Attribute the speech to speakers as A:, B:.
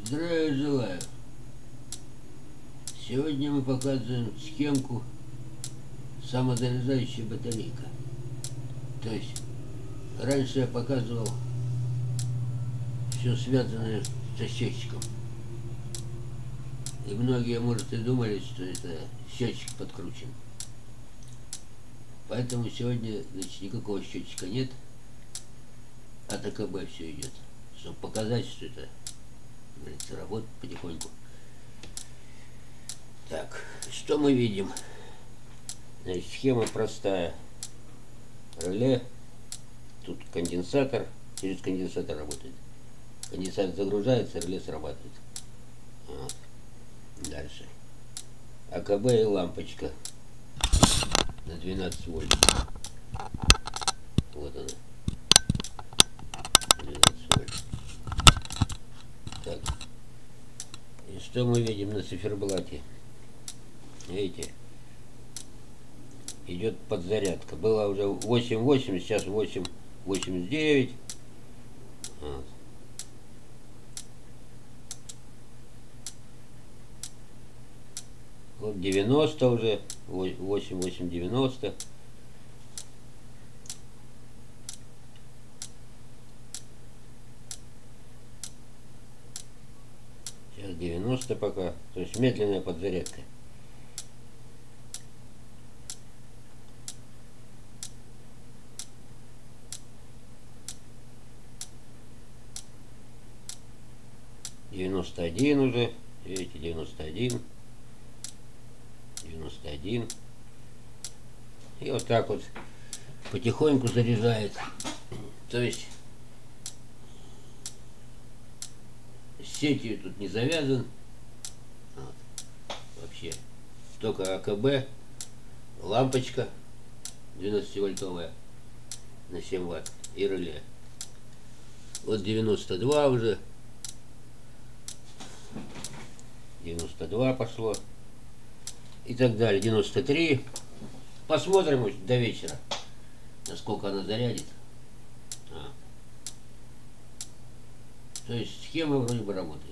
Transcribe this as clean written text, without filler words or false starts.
A: Здравия желаю. Сегодня мы показываем схемку самозаряжающая батарейка. То есть раньше я показывал все связанное со счетчиком. И многие, может, и думали, что это счетчик подкручен. Поэтому сегодня, значит, никакого счетчика нет, от АКБ все идет, чтобы показать, что это, говорится, работает потихоньку. Так, что мы видим? Значит, схема простая. Реле, тут конденсатор, через конденсатор работает. Конденсатор загружается, реле срабатывает. Вот. Дальше. АКБ и лампочка на 12 вольт. Вот она. 12 вольт. Так. И что мы видим на циферблате? Видите? Идет подзарядка. Было уже 8,8, сейчас 8,89. Вот. Вот 90 уже, 8,90. Сейчас 90 пока, то есть медленная подзарядка. (91) уже, видите, 91. 91. И вот так вот потихоньку заряжает. То есть с сетью тут не завязан. Вот. Вообще. Только АКБ, лампочка 12-вольтовая на 7 ватт и реле. Вот 92 уже. 92 пошло. И так далее. 93. Посмотрим до вечера, насколько она зарядит. То есть схема вроде бы работает.